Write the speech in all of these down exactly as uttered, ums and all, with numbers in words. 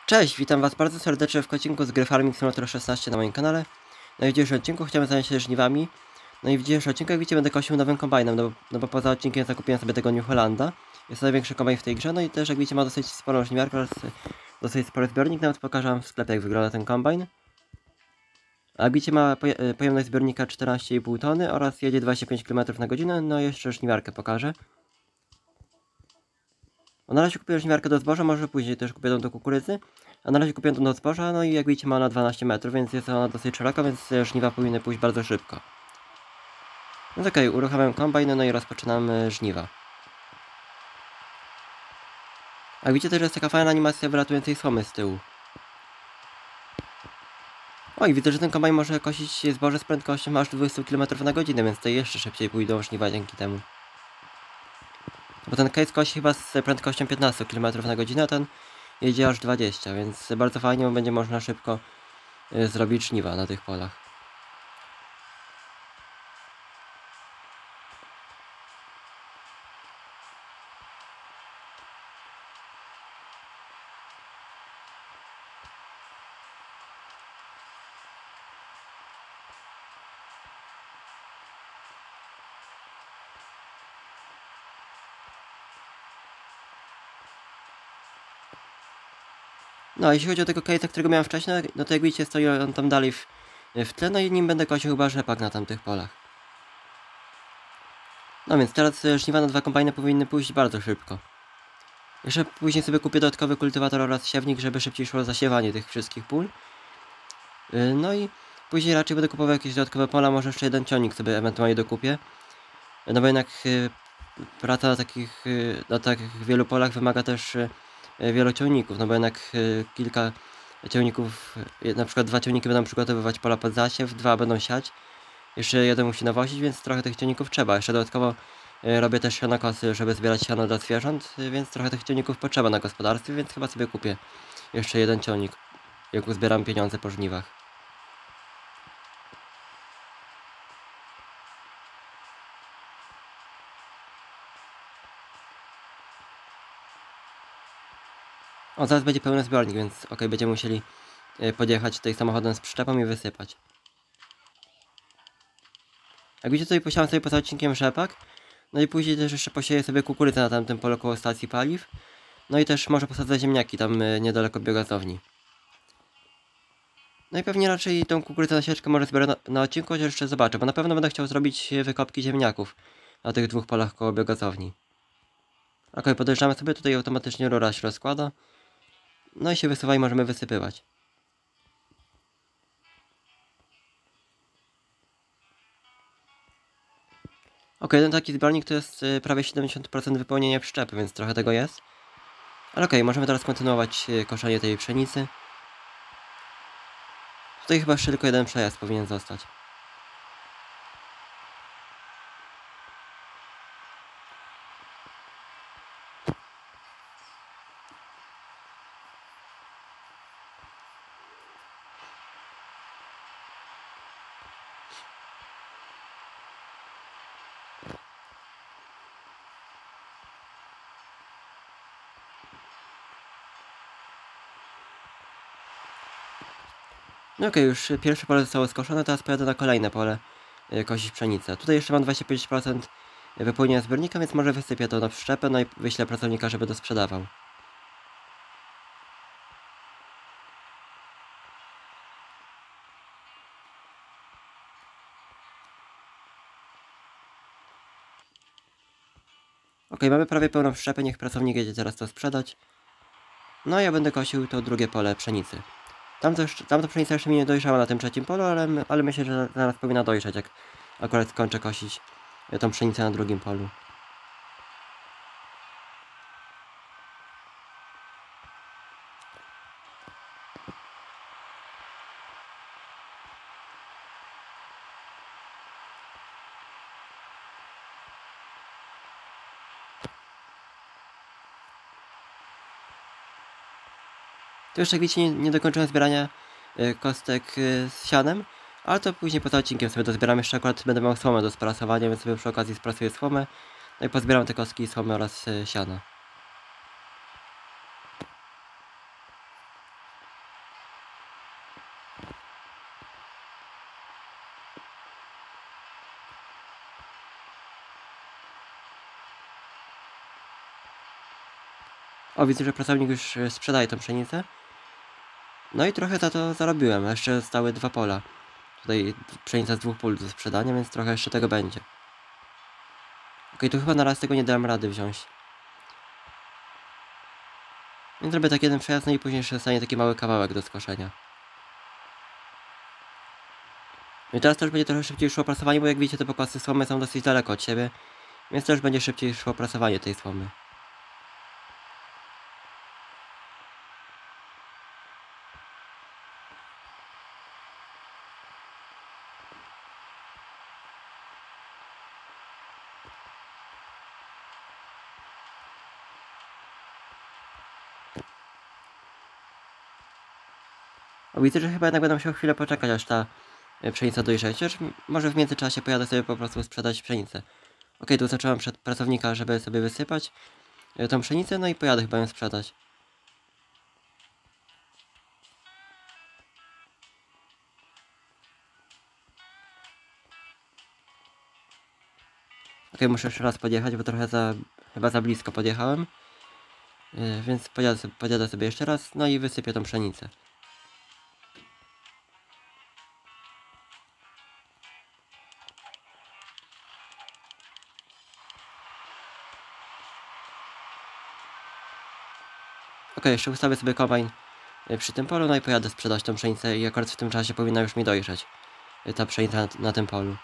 Cześć, witam was bardzo serdecznie w odcinku z gry Farming Simulator szesnaście na moim kanale. No i w dzisiejszym odcinku chciałem zająć się żniwami. No i w dzisiejszym odcinku, jak widzicie, będę kosił nowym kombajnem, no bo, no bo poza odcinkiem zakupiłem sobie tego New Hollanda. Jest to największy kombajn w tej grze, no i też jak widzicie ma dosyć sporą żniwiarkę oraz dosyć spory zbiornik, nawet pokażę wam w sklepie jak wygląda ten kombajn. A jak widzicie ma poje pojemność zbiornika czternaście i pół tony oraz jedzie dwadzieścia pięć kilometrów na godzinę, no i jeszcze żniwiarkę pokażę. No na razie kupiłem żniwiarkę do zboża, może później też kupię tą do kukurydzy. A na razie kupiłem tą do zboża, no i jak widzicie ma ona dwanaście metrów, więc jest ona dosyć szeroka, więc żniwa powinny pójść bardzo szybko. Więc okej, okay, uruchamiam kombajn, no i rozpoczynamy żniwa. A widzicie też, że jest taka fajna animacja wylatującej słomy z tyłu. Oj, widzę, że ten kombajn może kosić zboże z prędkością aż dwadzieścia kilometrów na godzinę, więc to jeszcze szybciej pójdą żniwa dzięki temu. Bo ten case kosi chyba z prędkością piętnaście kilometrów na godzinę, a ten jedzie aż dwadzieścia, więc bardzo fajnie będzie można szybko y, zrobić żniwa na tych polach. No, jeśli chodzi o tego case'a, którego miałem wcześniej, no to jak widzicie stoi on tam dalej w, w tle, no i nim będę kosił chyba rzepak na tamtych polach. No więc teraz żniwa na dwa kombajny powinny pójść bardzo szybko. Jeszcze później sobie kupię dodatkowy kultywator oraz siewnik, żeby szybciej szło zasiewanie tych wszystkich pól. No i później raczej będę kupował jakieś dodatkowe pola, może jeszcze jeden ciągnik sobie ewentualnie dokupię. No bo jednak praca na takich, na takich wielu polach wymaga też wielu ciągników, no bo jednak kilka ciągników, na przykład dwa ciągniki będą przygotowywać pola pod zasiew, dwa będą siać, jeszcze jeden musi nawozić, więc trochę tych ciągników trzeba. Jeszcze dodatkowo robię też sianokosy, żeby zbierać siano dla zwierząt, więc trochę tych ciągników potrzeba na gospodarstwie, więc chyba sobie kupię jeszcze jeden ciągnik, jak uzbieram pieniądze po żniwach. O, zaraz będzie pełny zbiornik, więc ok, będziemy musieli podjechać tutaj samochodem z przyczepą i wysypać. Jak widzicie, tutaj posiałem sobie poza odcinkiem rzepak. No i później też jeszcze posieję sobie kukurydzę na tamtym polu koło stacji paliw. No i też może posadzę ziemniaki tam niedaleko biogazowni. No i pewnie raczej tą kukurydzę na sieczkę może zbiorę na, na odcinku, chociaż jeszcze zobaczę, bo na pewno będę chciał zrobić wykopki ziemniaków na tych dwóch polach koło biogazowni. Ok, podjeżdżamy sobie, tutaj automatycznie rura się rozkłada. No i się wysuwa i możemy wysypywać. Ok, jeden taki zbiornik to jest prawie siedemdziesiąt procent wypełnienia przyczepy, więc trochę tego jest. Ale okej, możemy teraz kontynuować koszenie tej pszenicy. Tutaj chyba jeszcze tylko jeden przejazd powinien zostać. No okej, okay, już pierwsze pole zostało skoszone, teraz pojadę na kolejne pole yy, kosić pszenicę. Tutaj jeszcze mam dwadzieścia pięć procent wypełnienia zbiornika, więc może wysypię to na przyczepę, no i wyślę pracownika, żeby to sprzedawał. Ok, mamy prawie pełną przyczepę, niech pracownik jedzie teraz to sprzedać. No ja będę kosił to drugie pole pszenicy. Tam też, tamta pszenica jeszcze mi nie dojrzała na tym trzecim polu, ale, ale myślę, że zaraz powinna dojrzeć, jak akurat skończę kosić tą pszenicę na drugim polu. To jeszcze jak widzicie nie, nie dokończyłem zbierania y, kostek y, z sianem, ale to później poza odcinkiem sobie dozbieram. Jeszcze akurat będę miał słomę do sprasowania, więc sobie przy okazji sprasuję słomę. No i pozbieram te kostki, słomy oraz y, siano. O, widzę, że pracownik już e, sprzedaje tą pszenicę. No i trochę za to zarobiłem. Jeszcze zostały dwa pola. Tutaj pszenica z dwóch pól do sprzedania, więc trochę jeszcze tego będzie. Okej, tu chyba na raz tego nie dałem rady wziąć. Więc zrobię tak jeden przejazd, no i później jeszcze zostanie taki mały kawałek do skoszenia. No i teraz też będzie trochę szybciej szło prasowanie, bo jak widzicie, te pokosy słomy są dosyć daleko od siebie. Więc też będzie szybciej szło prasowanie tej słomy. O, widzę, że chyba jednak będę musiał chwilę poczekać, aż ta e, pszenica dojrzeje. Chociaż m- może w międzyczasie pojadę sobie po prostu sprzedać pszenicę. Okej, tu zacząłem przed pracownika, żeby sobie wysypać e, tą pszenicę, no i pojadę chyba ją sprzedać. Okej, muszę jeszcze raz podjechać, bo trochę za, chyba za blisko podjechałem. E, więc pojadę sobie, podjadę sobie jeszcze raz, no i wysypię tą pszenicę. Okej, jeszcze ustawię sobie kombajn e, przy tym polu, no i pojadę sprzedać tą pszenicę i akurat w tym czasie powinna już mi dojrzeć e, ta pszenica na, na tym polu.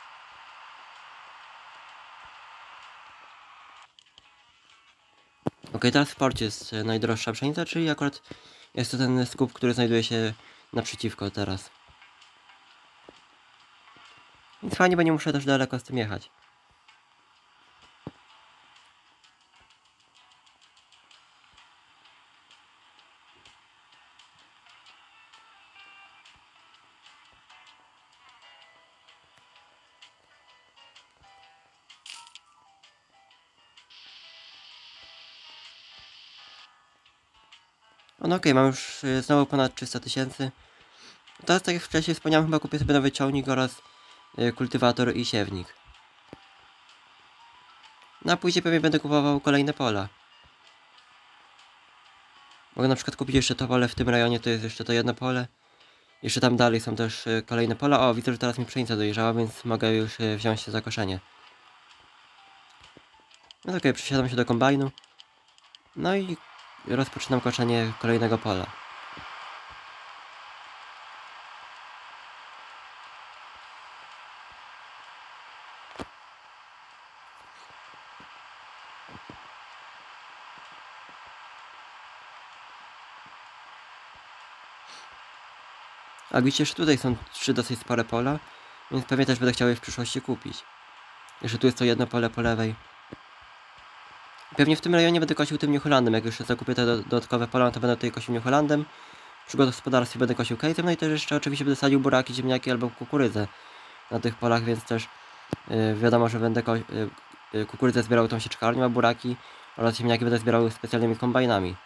Okej, teraz w porcie jest e, najdroższa pszenica, czyli akurat jest to ten skup, który znajduje się naprzeciwko teraz. Więc fajnie, bo nie muszę też daleko z tym jechać. No okej, mam już y, znowu ponad trzysta tysięcy. Teraz, tak jak wcześniej wspomniałem, chyba kupię sobie nowy ciągnik oraz y, kultywator i siewnik. No a później pewnie będę kupował kolejne pola. Mogę na przykład kupić jeszcze to pole w tym rejonie, to jest jeszcze to jedno pole. Jeszcze tam dalej są też y, kolejne pola. O, widzę, że teraz mi pszenica dojrzała, więc mogę już y, wziąć się za koszenie. No okej, okay, przesiadam się do kombajnu. No i rozpoczynam koszenie kolejnego pola. A widzicie, jeszcze tutaj są trzy dosyć spore pola, więc pewnie też będę chciał je w przyszłości kupić. Jeszcze tu jest to jedno pole po lewej. Pewnie w tym rejonie będę kosił tym New Hollandem. Jak już zakupię te do, dodatkowe pola, to będę tutaj kosił New Hollandem. Przy gospodarstwie będę kosił case'em, no i też jeszcze oczywiście będę sadził buraki, ziemniaki albo kukurydzę na tych polach, więc też yy, wiadomo, że będę ko yy, yy, kukurydzę zbierał tą sieczkarnią, a buraki oraz ziemniaki będę zbierał specjalnymi kombajnami.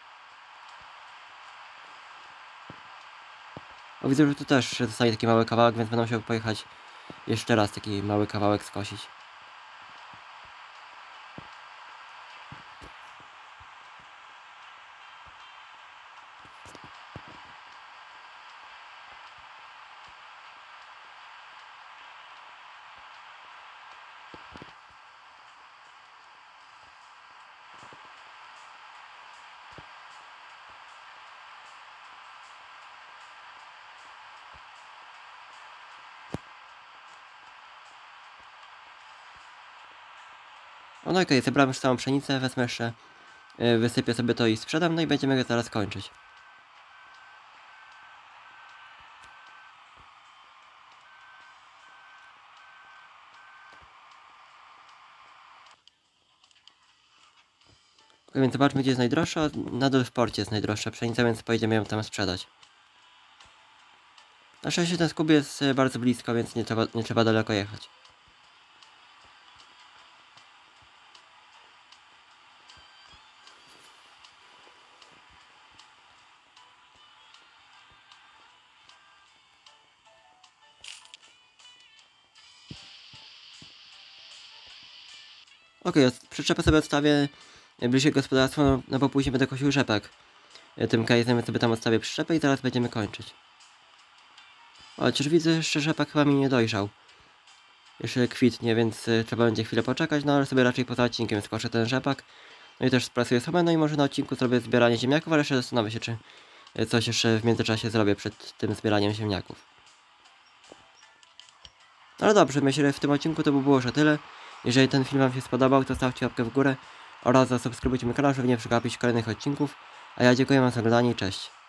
O, widzę, że tu też zostaje taki mały kawałek, więc będę musiał pojechać jeszcze raz taki mały kawałek skosić. No okej, okay, zebrałem już całą pszenicę, wezmę jeszcze, yy, wysypię sobie to i sprzedam, no i będziemy go zaraz kończyć. Okay, więc zobaczmy, gdzie jest najdroższa. Nadal w porcie jest najdroższa pszenica, więc pojedziemy ją tam sprzedać. Na szczęście ten skup jest yy, bardzo blisko, więc nie trzeba, nie trzeba daleko jechać. Ok, przyczepę sobie odstawię bliżej gospodarstwa, no, no bo później będę kosił rzepak. Tym kajzem sobie tam odstawię przyczepę i zaraz będziemy kończyć. Chociaż widzę, że rzepak chyba mi nie dojrzał. Jeszcze kwitnie, więc y, trzeba będzie chwilę poczekać, no ale sobie raczej poza odcinkiem skoszę ten rzepak. No i też sprasuję sobie, no i może na odcinku zrobię zbieranie ziemniaków, ale jeszcze zastanowię się, czy y, coś jeszcze w międzyczasie zrobię przed tym zbieraniem ziemniaków. Ale dobrze, myślę, że w tym odcinku to by było już o tyle. Jeżeli ten film wam się spodobał, to stawcie łapkę w górę oraz zasubskrybujcie mój kanał, żeby nie przegapić kolejnych odcinków. A ja dziękuję wam za oglądanie i cześć.